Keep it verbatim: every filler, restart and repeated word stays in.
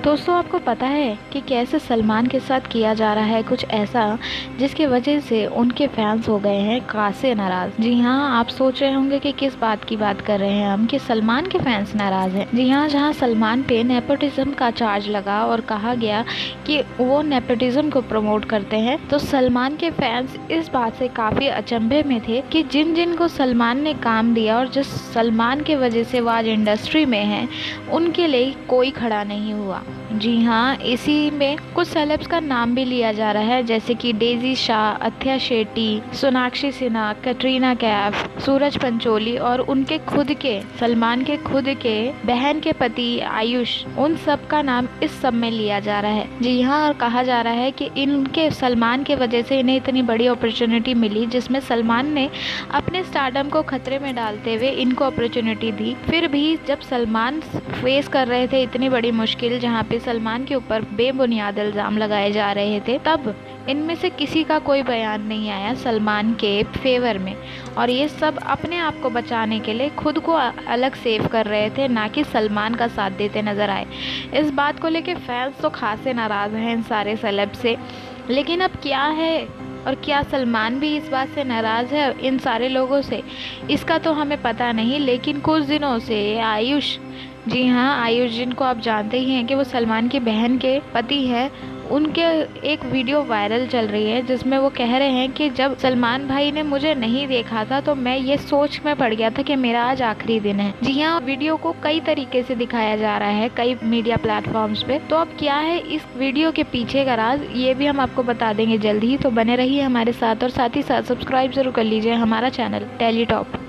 दोस्तों, आपको पता है कि कैसे सलमान के साथ किया जा रहा है कुछ ऐसा जिसकी वजह से उनके फैंस हो गए हैं खासे नाराज। जी हाँ, आप सोच रहे होंगे कि किस बात की बात कर रहे हैं हम, कि सलमान के फैंस नाराज हैं। जी हाँ, जहाँ सलमान पे नेपोटिज्म का चार्ज लगा और कहा गया कि वो नेपोटिज्म को प्रमोट करते हैं, तो सलमान के फैंस इस बात से काफी अचंभे में थे कि जिन जिन को सलमान ने काम दिया और जिस सलमान के वजह से वो आज इंडस्ट्री में है, उनके लिए कोई खड़ा नहीं हुआ। जी हाँ, इसी में कुछ सेलेब्स का नाम भी लिया जा रहा है, जैसे कि डेजी शाह, अथ्या शेट्टी, सोनाक्षी सिन्हा, कैटरीना कैफ, सूरज पंचोली और उनके खुद के, सलमान के खुद के बहन के पति आयुष, उन सब का नाम इस सब में लिया जा रहा है। जी हाँ, और कहा जा रहा है कि इनके सलमान के वजह से इन्हें इतनी बड़ी अपॉर्चुनिटी मिली, जिसमें सलमान ने अपने स्टारडम को खतरे में डालते हुए इनको अपॉर्चुनिटी दी। फिर भी जब सलमान फेस कर रहे थे इतनी बड़ी मुश्किल, जहाँ पे सलमान के ऊपर बेबुनियाद इल्जाम लगाए जा रहे थे, तब इनमें से किसी का कोई बयान नहीं आया सलमान के फेवर में, और ये सब अपने आप को बचाने के लिए खुद को अलग सेव कर रहे थे, ना कि सलमान का साथ देते नजर आए। इस बात को लेके फैंस तो खासे नाराज हैं इन सारे सेलेब से, लेकिन अब क्या है और क्या सलमान भी इस बात से नाराज़ है इन सारे लोगों से, इसका तो हमें पता नहीं। लेकिन कुछ दिनों से आयुष, जी हाँ, आयुष जिनको आप जानते ही हैं कि वो सलमान की बहन के पति है, उनके एक वीडियो वायरल चल रही है जिसमें वो कह रहे हैं कि जब सलमान भाई ने मुझे नहीं देखा था तो मैं ये सोच में पड़ गया था कि मेरा आज आखिरी दिन है। जी हाँ, वीडियो को कई तरीके से दिखाया जा रहा है कई मीडिया प्लेटफॉर्म्स पे। तो अब क्या है इस वीडियो के पीछे का राज, ये भी हम आपको बता देंगे जल्द ही। तो बने रहिए हमारे साथ और साथ ही साथ सब्सक्राइब जरूर कर लीजिए हमारा चैनल टेली टॉप।